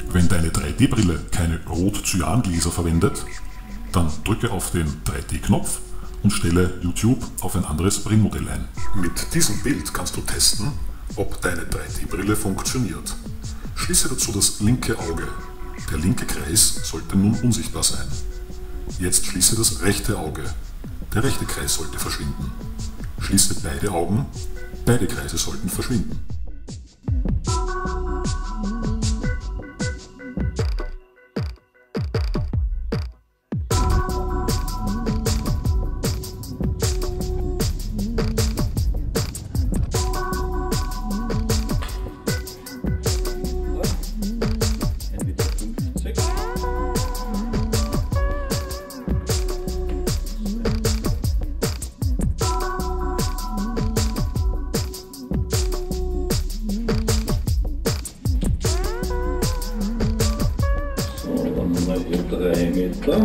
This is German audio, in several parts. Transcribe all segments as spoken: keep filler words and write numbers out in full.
Wenn deine drei D-Brille keine Rot-Cyan-Gläser verwendet, dann drücke auf den drei D-Knopf und stelle YouTube auf ein anderes Brillenmodell ein. Mit diesem Bild kannst du testen, ob deine drei D-Brille funktioniert. Schließe dazu das linke Auge. Der linke Kreis sollte nun unsichtbar sein. Jetzt schließe das rechte Auge. Der rechte Kreis sollte verschwinden. Schließe beide Augen. Beide Kreise sollten verschwinden. drei Meter.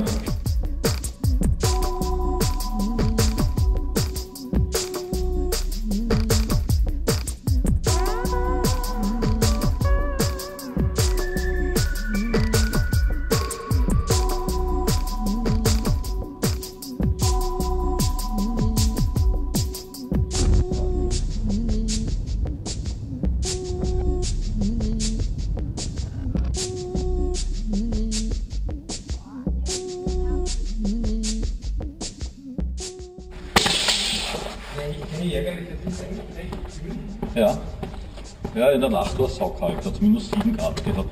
Ja. Ja, in der Nacht war es saukalt, hat es minus sieben Grad gehabt.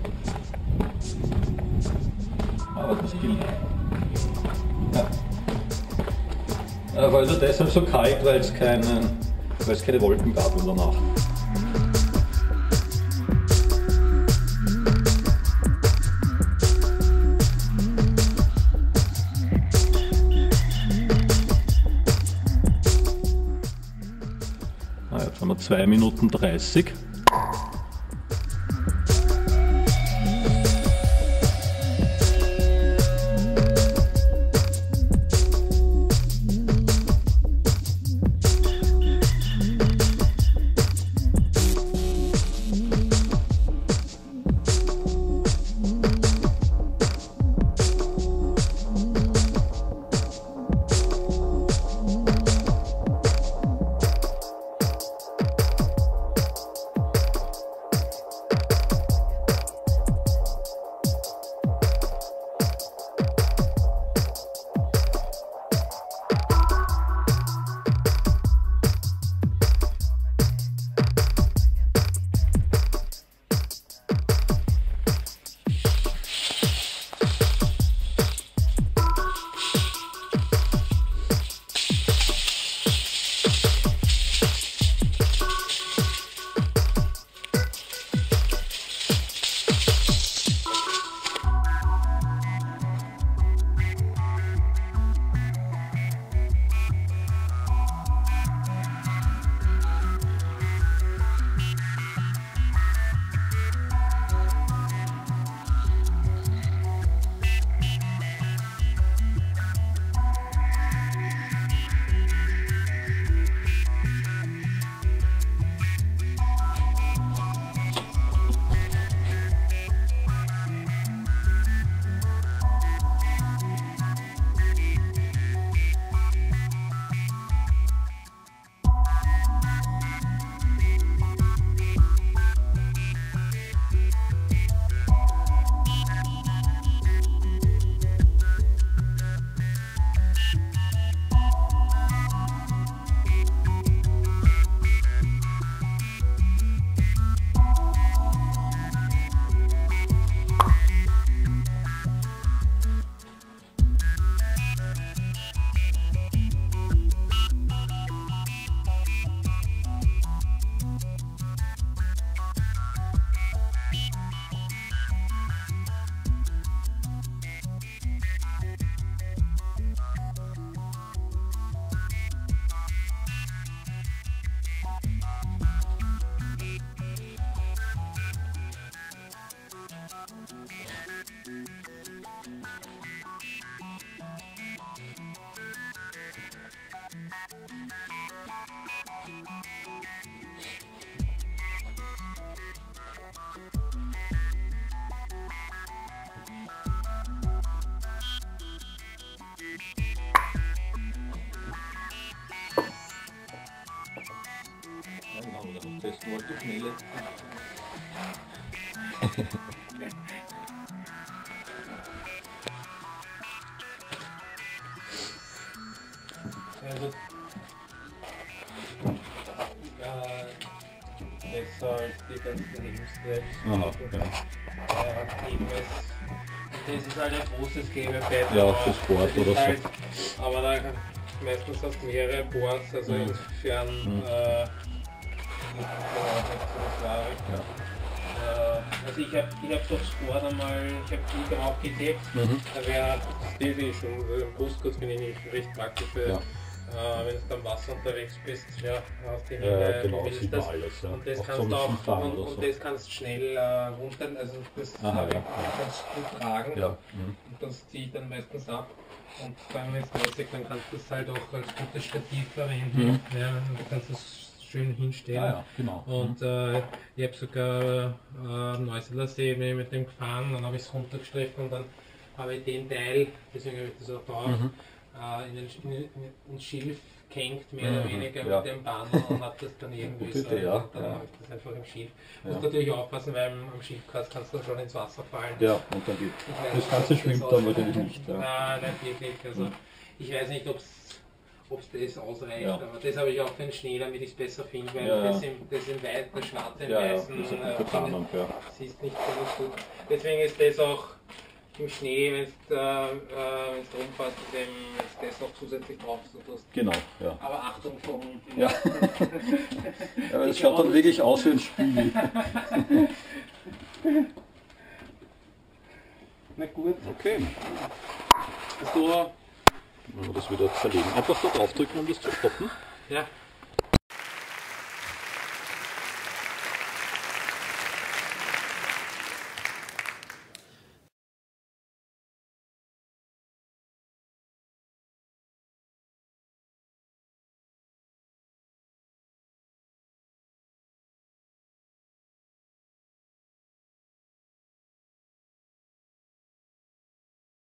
Aber das gilt. Ja. Aber also deshalb so kalt, weil es keine, weil es keine Wolken gab in der Nacht. Jetzt haben wir zwei Minuten dreißig. Wollte schnell jetzt. Also, äh, besser als die ganzen Nebensteps. Aha, ja. Äh, eben es, das ist halt ein großes Klebebett. Ja, für Sport oder so. Halt, aber da meistens hast du mehrere Boards, also Mhm. insofern Mhm. äh, nicht so schwierig. Ja. Äh, also ich habe ich hab doch Sport einmal, ich habe die drauf getippt, Mhm. da wäre Stevie schon, also im Brustgurt finde ich nicht recht praktisch, weil, Ja. äh, wenn du dann Wasser unterwegs bist, ja, hast die Ja, Hände, genau, willst sieht man alles. Ja. und das Auch kannst zum du auch, Skifahren und, oder und so. das kannst du schnell äh, runter, also das Aha, äh, ja. kannst du gut tragen Ja. Mhm. und das zieht dann meistens ab. Und vor allem wenn es mäßig, dann kannst du es halt auch als gutes Stativ verwenden. Mhm. Ja, du kannst es schön hinstellen. Ja, ja, genau. Und äh, ich habe sogar äh, Neusiedler See bin ich mit dem gefahren, dann habe ich es runtergestrichen und dann habe ich den Teil, deswegen habe ich das auch drauf, Mhm. äh, in den, in, in, ins Schilf gehängt, mehr oder Mhm, weniger ja. mit dem Banner und habe das dann irgendwie Gute so, Idee, ja, dann ja. habe ich das einfach im Schilf. Ja. Musst natürlich aufpassen, weil am Schilfkast kannst du schon ins Wasser fallen. Ja, und dann geht Ich weiß das nicht, Ganze ob schwimmt das dann aus- wahrscheinlich nicht. Ja. Nein, nicht wirklich. Also, ich weiß nicht, ob es das ausreicht, Ja. aber das habe ich auch für den Schnee, damit ich es besser finde, weil Ja, ja. das, im, das im Weit, das Schwarze im Ja, ja, Weißen das ist eine äh, gute Planung, ja. siehst nicht so gut. Deswegen ist das auch im Schnee, wenn du äh, äh, rumfährst, wenn du das noch zusätzlich brauchst. Du tust. Genau, ja. Aber Achtung von unten. Ja. Ja, aber das schaut dann wirklich aus wie ein Spiegel. Na gut. Okay. So, Wenn wir das wieder zerlegen. Einfach da draufdrücken, um das zu stoppen. ja.